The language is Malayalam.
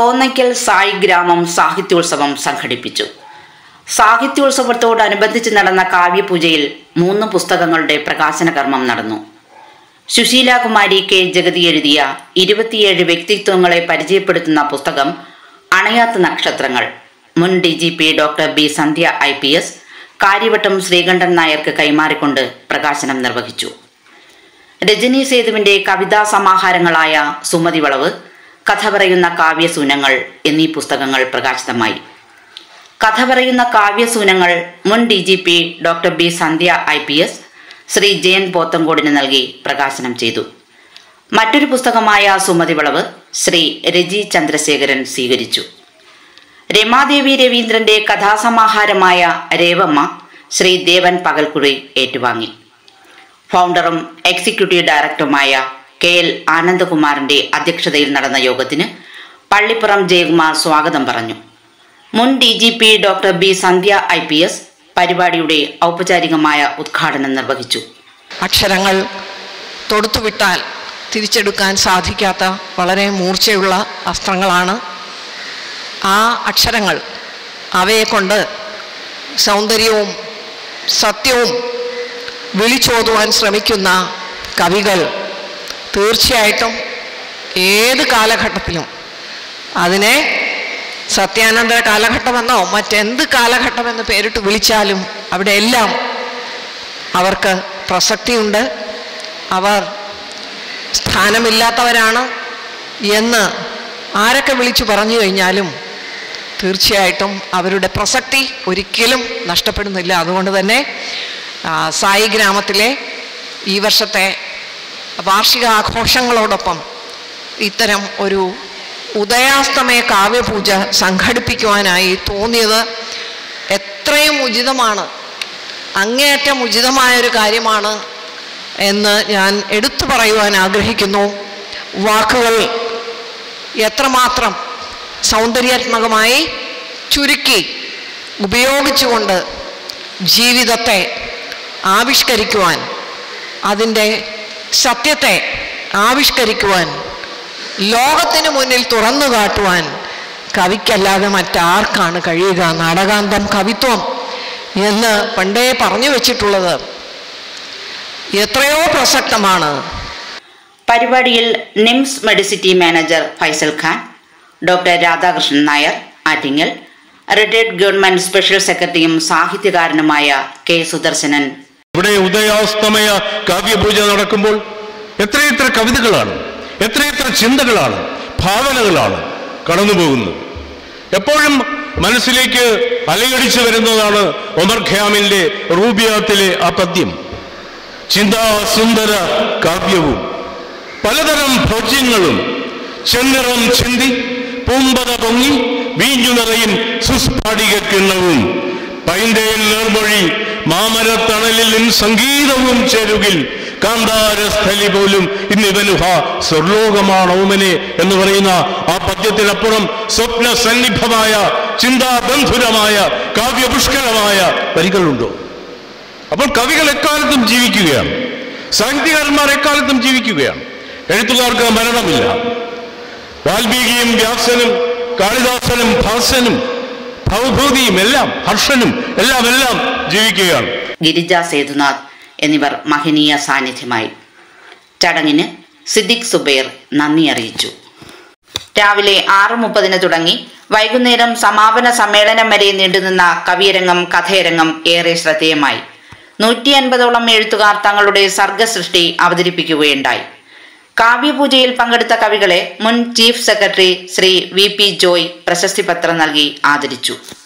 തോന്നയ്ക്കൽ സായി ഗ്രാമം സാഹിത്യോത്സവം സംഘടിപ്പിച്ചു. സാഹിത്യോത്സവത്തോടനുബന്ധിച്ച് നടന്ന കാവ്യപൂജയിൽ 3 പുസ്തകങ്ങളുടെ പ്രകാശന കർമ്മം നടന്നു. സുശീലാകുമാരി കെ ജഗതി എഴുതിയ 27 വ്യക്തിത്വങ്ങളെ പരിചയപ്പെടുത്തുന്ന പുസ്തകം അണയാത്ത നക്ഷത്രങ്ങൾ മുൻ DGP doctor B Sandhya IPS Karyavattom Sreekantan നായർക്ക് കൈമാറിക്കൊണ്ട് പ്രകാശനം നിർവഹിച്ചു. രജനി സേതുവിന്റെ കവിതാ സമാഹാരങ്ങളായ സുമതി വളവ്, കഥ പറയുന്ന കാവ്യസൂനങ്ങൾ എന്നീ പുസ്തകങ്ങൾ പ്രകാശിതമായി. കഥ പറയുന്ന കാവ്യസൂനങ്ങൾ മുൻ DGP doctor B Sandhya IPS Shri Jayan പോത്തങ്കോടിന് നൽകി പ്രകാശനം ചെയ്തു. മറ്റൊരു പുസ്തകമായ സുമതി വളവ് ശ്രീ രജി ചന്ദ്രശേഖരൻ സ്വീകരിച്ചു. രമാദേവി രവീന്ദ്രന്റെ കഥാസമാഹാരമായ രേവമ്മ ശ്രീ ദേവൻ പകൽക്കുഴി ഏറ്റുവാങ്ങി. ഫൗണ്ടറും എക്സിക്യൂട്ടീവ് ഡയറക്ടറുമായ KL ആനന്ദകുമാറിന്റെ അധ്യക്ഷതയിൽ നടന്ന യോഗത്തിന് പള്ളിപ്പുറം ജയകുമാർ സ്വാഗതം പറഞ്ഞു. മുൻ DGP doctor B Sandhya IPS പരിപാടിയുടെ ഔപചാരികമായ ഉദ്ഘാടനം നിർവഹിച്ചു. അക്ഷരങ്ങൾ തൊടുത്തുവിട്ടാൽ തിരിച്ചെടുക്കാൻ സാധിക്കാത്ത വളരെ മൂർച്ചയുള്ള അസ്ത്രങ്ങളാണ് ആ അക്ഷരങ്ങൾ. അവയെ കൊണ്ട് സൗന്ദര്യവും സത്യവും വിളിച്ചോതുവാൻ ശ്രമിക്കുന്ന കവികൾ തീർച്ചയായിട്ടും ഏത് കാലഘട്ടത്തിലും, അതിനെ സത്യാനന്തര കാലഘട്ടമെന്നോ മറ്റെന്ത് കാലഘട്ടമെന്ന് പേരിട്ട് വിളിച്ചാലും അവിടെയെല്ലാം അവർക്ക് പ്രസക്തിയുണ്ട്. അവർ സ്ഥാനമില്ലാത്തവരാണ് എന്ന് ആരൊക്കെ വിളിച്ചു പറഞ്ഞു കഴിഞ്ഞാലും തീർച്ചയായിട്ടും അവരുടെ പ്രസക്തി ഒരിക്കലും നഷ്ടപ്പെടുന്നില്ല. അതുകൊണ്ട് തന്നെ സായി ഗ്രാമത്തിലെ ഈ വർഷത്തെ വാർഷിക ആഘോഷങ്ങളോടൊപ്പം ഇത്തരം ഒരു ഉദയാസ്തമയ കാവ്യപൂജ സംഘടിപ്പിക്കുവാനായി തോന്നിയത് എത്രയും ഉചിതമാണ്, അങ്ങേയറ്റം ഉചിതമായൊരു കാര്യമാണ് എന്ന് ഞാൻ എടുത്തു പറയുവാൻ ആഗ്രഹിക്കുന്നു. വാക്കുകൾ എത്രമാത്രം സൗന്ദര്യാത്മകമായി ചുരുക്കി ഉപയോഗിച്ചുകൊണ്ട് ജീവിതത്തെ ആവിഷ്കരിക്കുവാൻ, അതിൻ്റെ സത്യത്തെ ആവിഷ്കരിക്കുവാൻ, ലോകത്തിന് മുന്നിൽ തുറന്നു കാട്ടുവാൻ കവിക്കല്ലാതെ മറ്റാർക്കാണ് കഴിയുക? നാടകാന്തം കവിത്വം എന്ന് പണ്ടേ പറഞ്ഞു വെച്ചിട്ടുള്ളത് എത്രയോ പ്രസക്തമാണ്. പരിപാടിയിൽ NIMS Medicity manager Faisal Khan, doctor Radhakrishnan Nair Attingal, retired government special സെക്രട്ടറിയും സാഹിത്യകാരനുമായ K സുദർശനൻ. ഇവിടെ ഉദയാസ്തമയ കാവ്യപൂജ നടക്കുമ്പോൾ എത്രയെത്ര കവിതകളാണ്, എത്രയെത്ര ചിന്തകളാണ്, ഭാവനകളാണ് കടന്നുപോകുന്നത്. എപ്പോഴും മനസ്സിലേക്ക് അലയടിച്ചു വരുന്നതാണ് ഒമർ ഖയാമിന്റെ റൂബിയാത്തിലെ ആ പദ്യം. ചിന്താസുന്ദര കാവ്യവും പലതരം ഭോജ്യങ്ങളും ചെന്നിറം ചിന്തി പൂമ്പത പൊങ്ങി വീഞ്ഞു നിറയും സുസ്ഫാടിക കിണ്ണവും പൈന്തയിൽ നേർമൊഴി മാമരത്തണലിൽ സംഗീതവും ചേരുകിൽ കാന്താരസ്ഥലി പോലും ഇന്നിവനുഹ സ്വർലോകമാണ് ഓമനെ എന്ന് പറയുന്ന ആ പദ്യത്തിനപ്പുറം സ്വപ്ന സന്നിഭമായ ചിന്താബന്ധുരമായ കാവ്യപുഷ്കരമായ വരികളുണ്ടോ? അപ്പോൾ കവികൾ എക്കാലത്തും ജീവിക്കുകയാണ്, സാഹിത്യകാരന്മാർ എക്കാലത്തും ജീവിക്കുകയാണ്. എഴുത്തുകാർക്ക് മരണമില്ല. വാൽമീകിയും വ്യാസനും കാളിദാസനും ഭാസനും ഭവഭൂതിയും എല്ലാം ഹർഷനും എല്ലാം ജീവിക്കുകയാണ്. ഗിരിജ സേതുനാഥ് എന്നിവർ മഹനീയ സാന്നിധ്യമായി. ചടങ്ങിന് സിദ്ദിഖ് സുബൈർ നന്ദി അറിയിച്ചു. രാവിലെ 6:30 തുടങ്ങി വൈകുന്നേരം സമാപന സമ്മേളനം വരെ നീണ്ടുനിന്ന കവിയരങ്ങം, കഥയരങ്ങം ഏറെ ശ്രദ്ധേയമായി. 150ഓളം എഴുത്തുകാർ തങ്ങളുടെ സർഗസൃഷ്ടി അവതരിപ്പിക്കുകയുണ്ടായി. കാവ്യപൂജയിൽ പങ്കെടുത്ത കവികളെ മുൻ chief secretary Shri VP Joy പ്രശസ്തി പത്രം നൽകി ആദരിച്ചു.